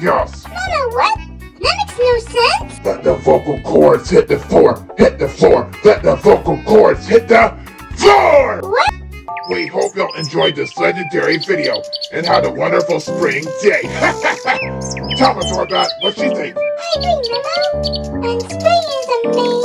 Yes. Mama, what? That makes no sense. Let the vocal cords hit the floor. Hit the floor. Let the vocal cords hit the floor. What? We hope y'all enjoyed this legendary video and had a wonderful spring day. Tell us, Orbit, what you think? I agree, Mama. And spring is amazing.